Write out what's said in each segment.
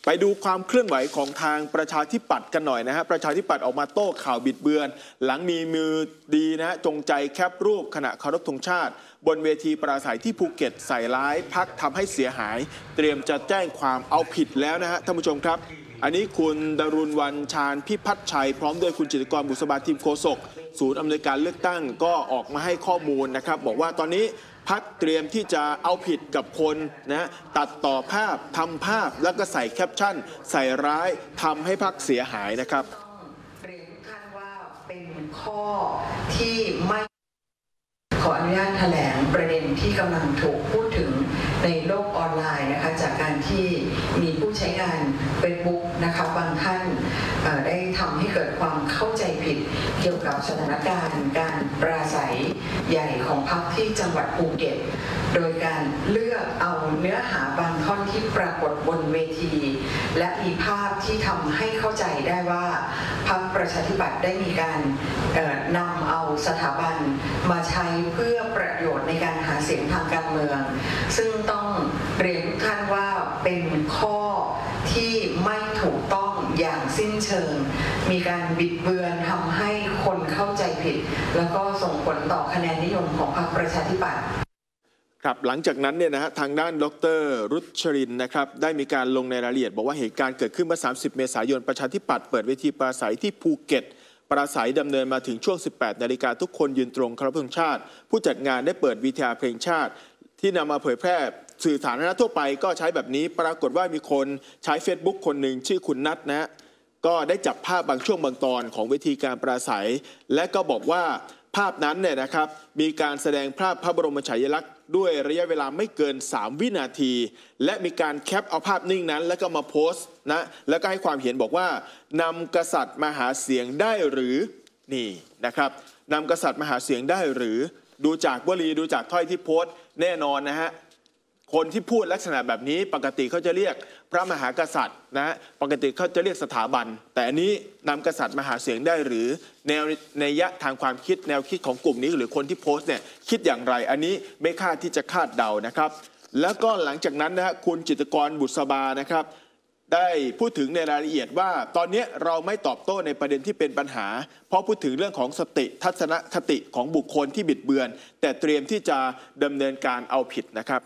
ไปดูความเคลื่อนไหวของทางประชาธิปัตย์กันหน่อยนะฮะประชาธิปัตย์ออกมาโต้ข่าวบิดเบือนหลังมีมือดีนะจงใจแคปรูปขณะเคารพธงชาติบนเวทีปราศัยที่ภูเก็ตใส่ร้ายพรรคทำให้เสียหายเตรียมจะแจ้งความเอาผิดแล้วนะฮะท่านผู้ชมครับอันนี้คุณดรุณวรรณ ชาญพิพัฒน์ชัยพร้อมด้วยคุณจิตรกร บุษบาทีมโฆษกศูนย์อำนวยการเลือกตั้งก็ออกมาให้ข้อมูลนะครับบอกว่าตอนนี้พรรคเตรียมที่จะเอาผิดกับคนนะตัดต่อภาพทำภาพแล้วก็ใส่แคปชั่นใส่ร้ายทำให้พรรคเสียหายนะครับเรียนทุกท่านว่าเป็นข้อที่ไม่ขออนุญาตแถลงประเด็นที่กำลังถูกพูดถึงในโลกออนไลน์นะคะจากการที่มีผู้ใช้งาน Facebook นะคะบางท่านได้ทำให้เกิดความเข้าใจผิดเกี่ยวกับสถานการณ์การปราศัยใหญ่ของพรรคที่จังหวัดภูเก็ตโดยการเลือกเอาเนื้อหาบางท่อนที่ปรากฏบนเวทีและมีภาพที่ทำให้เข้าใจได้ว่าพรรคประชาธิปัตย์ได้มีการนำเอาสถาบันมาใช้เพื่อประโยชน์ในการหาเสียงทางการเมืองซึ่งต้องเรียนทุกท่านว่าเป็นข้อที่ไม่ถูกต้องอย่างสิ้นเชิงมีการบิดเบือนทำให้คนเข้าใจผิดแล้วก็ส่งผลต่อคะแนนนิยมของพรรคประชาธิปัตย์ครับหลังจากนั้นเนี่ยนะฮะทางด้านดร.รุชรินนะครับได้มีการลงในรายละเอียดบอกว่าเหตุการณ์เกิดขึ้นเมื่อ30 เมษายนประชาธิปัตย์เปิดเวทีปราศัยที่ภูเก็ตปราศัยดำเนินมาถึงช่วง 18 นาฬิกาทุกคนยืนตรงเคารพธงชาติผู้จัดงานได้เปิดวิทยาเพลงชาติที่นำมาเผยแพร่สื่อสาธารณะทั่วไปก็ใช้แบบนี้ปรากฏว่ามีคนใช้ Facebook คนหนึ่งชื่อคุณนัทนะก็ได้จับภาพบางช่วงบางตอนของเวทีการปราศัยและก็บอกว่าภาพนั้นเนี่ยนะครับมีการแสดงภาพพระบรมฉายาลักษณ์ด้วยระยะเวลาไม่เกิน3 วินาทีและมีการแคปเอาภาพนิ่งนั้นแล้วก็มาโพสต์นะแล้วก็ให้ความเห็นบอกว่านำกษัตริย์มาหาเสียงได้หรือนี่นะครับนำกษัตริย์มาหาเสียงได้หรือดูจากวลีดูจากถ้อยที่โพสต์แน่นอนนะฮะคนที่พูดลักษณะแบบนี้ปกติเขาจะเรียกพระมหากษัตริย์นะปกติเขาจะเรียกสถาบันแต่อันนี้นำกษัตริย์มาหาเสียงได้หรือแนวนัยยะทางความคิดแนวคิดของกลุ่มนี้หรือคนที่โพสต์เนี่ยคิดอย่างไรอันนี้ไม่คาดที่จะคาดเดานะครับแล้วก็หลังจากนั้นนะฮะคุณจิตรกร บุษบานะครับได้พูดถึงในรายละเอียดว่าตอนนี้เราไม่ตอบโต้ในประเด็นที่เป็นปัญหาเพราะพูดถึงเรื่องของสติทัศนคติของบุคคลที่บิดเบือนแต่เตรียมที่จะดำเนินการเอาผิดนะครับ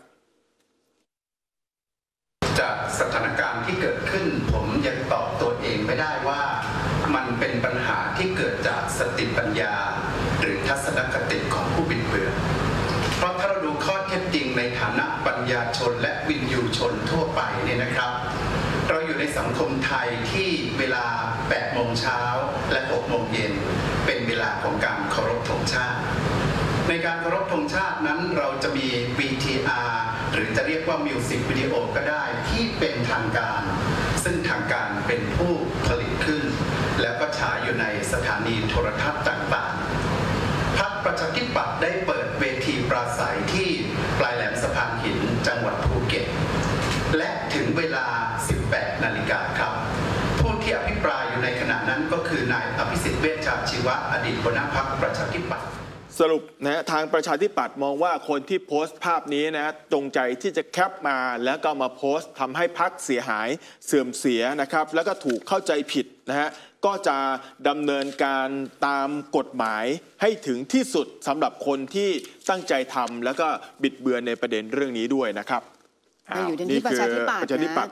จากสถานการณ์ที่เกิดขึ้นผมยังตอบตัวเองไม่ได้ว่ามันเป็นปัญหาที่เกิดจากสติปัญญาหรือทัศนคติของผู้บิดเบือนเพราะถ้าเราดูข้อเท็จจริงในฐานะปัญญาชนและวินยูชนทั่วไปเนี่ยนะครับเราอยู่ในสังคมไทยที่เวลา 8 โมงเช้าและ 6 โมงเย็นเป็นเวลาของการเคารพธงชาติในการเคารพธงชาตินั้นเราจะมี VTR หรือจะเรียกว่ามิวสิกวิดีโอก็ได้ที่เป็นทางการซึ่งทางการเป็นผู้ผลิตขึ้นแล้วก็ฉายอยู่ในสถานีโทรทัศน์ต่างๆพรรคประชาธิปัตย์ได้เปิดเวทีปราศัยที่ปลายแหลมสะพานหินจังหวัดภูเก็ตและถึงเวลา 18 นาฬิกาครับผู้ที่อภิปรายอยู่ในขณะนั้นก็คือนายอภิสิทธิ์เวชชาชีวะอดีตหัวหน้าพรรคประชาธิปัตย์สรุปนะทางประชาธิปัตย์มองว่าคนที่โพสต์ภาพนี้นะจงใจที่จะแคปมาแล้วก็มาโพสต์ทำให้พรรคเสียหายเสื่อมเสียนะครับแล้วก็ถูกเข้าใจผิดนะฮะก็จะดำเนินการตามกฎหมายให้ถึงที่สุดสำหรับคนที่ตั้งใจทำแล้วก็บิดเบือนในประเด็นเรื่องนี้ด้วยนะครับอยู่ที่ประชาธิปัตย์